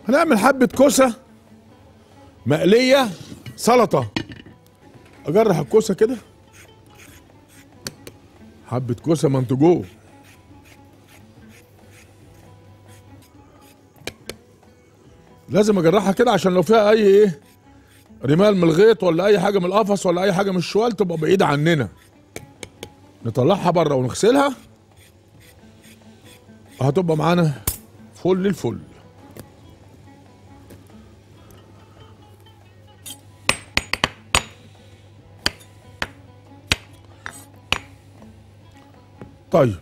هنعمل حبة كوسة مقلية سلطة. اجرح الكوسة كده، حبة كوسة منتجوه. لازم اجرحها كده عشان لو فيها اي رمال من الغيط ولا اي حاجة من القفص ولا اي حاجة من الشوال تبقى بعيدة عننا. نطلعها بره ونغسلها، هتبقى معانا فل الفل. طيب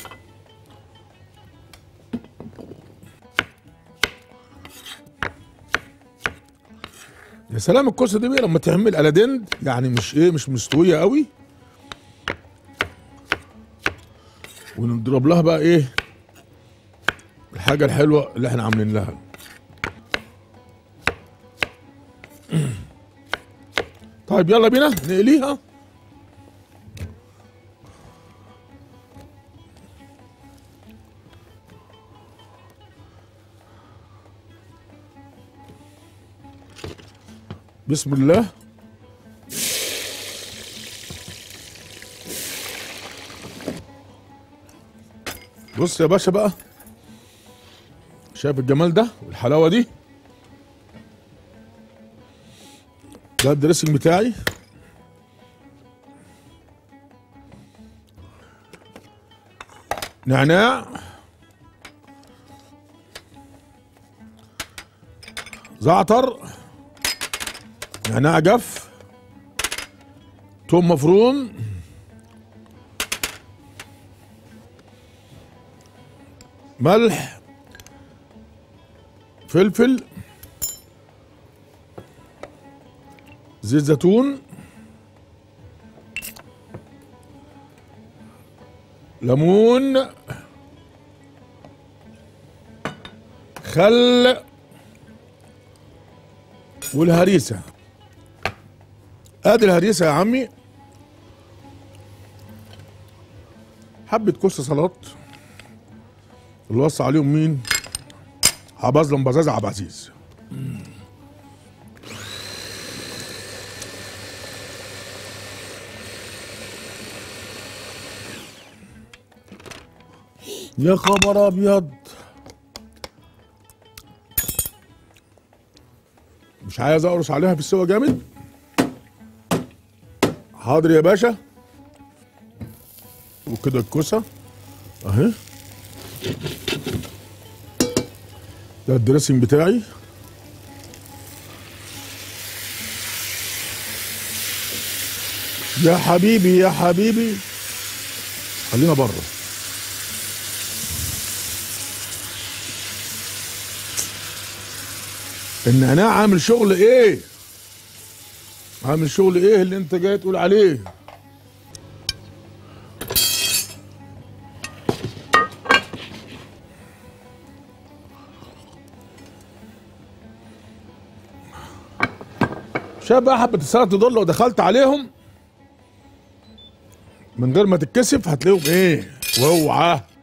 يا سلام، الكوسه دي بقى لما تعمل الادند يعني مش مستويه قوي، ونضرب لها بقى الحاجه الحلوه اللي احنا عاملين لها. طيب يلا بينا نقليها. بسم الله. بص يا باشا بقى، شايف الجمال ده والحلاوه دي؟ ده الدريسنج بتاعي. نعناع، زعتر، نعناع جف، توم مفروم، ملح، فلفل، زيت زيتون، ليمون، خل، والهريسه. ادي الهريسه يا عمي. حبه كوسه سلطات اللي وصى عليهم مين؟ عبازلم بزاز عبد العزيز. يا خبر ابيض، مش عايز اقرص عليها في السوا جامد. حاضر يا باشا. وكده الكوسه اهي. ده الدريسنج بتاعي. يا حبيبي يا حبيبي، خلينا بره. النعناع عامل شغل عامل شغل اللي انت جاي تقول عليه. شايف بقى حبة السلطة دول لو دخلت عليهم من غير ما تتكسف هتلاقيهم واوعى